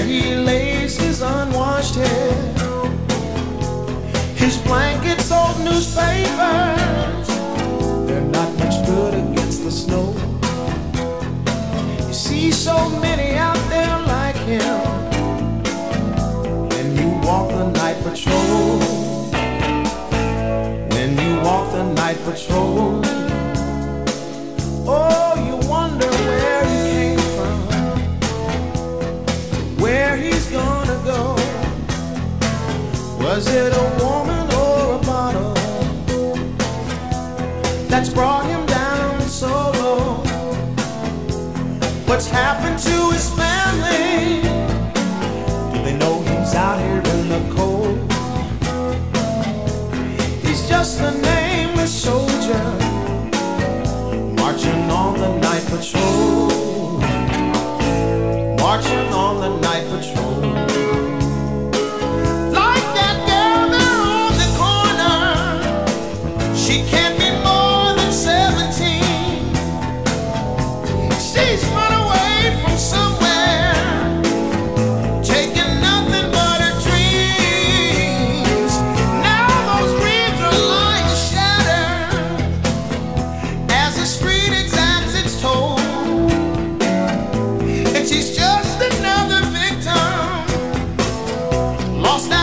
he lays his unwashed head. His blankets, old newspapers, they're not much good against the snow. You see so many out there like him, when you walk the night patrol. When you walk the night patrol, oh, you wonder where he came from, where he's gonna go. Was it a woman or a bottle that's brought him down so low? What's happened to his family? Do they know he's out here in the cold? He's just a nameless soldier, marching on the night patrol, marching on the night patrol. Like that girl there on the corner, she can't be more than 17. She's run away from somewhere, taking nothing but her dreams. Now those dreams are lying shattered as the street exacts its toll. And she's just another victim, lost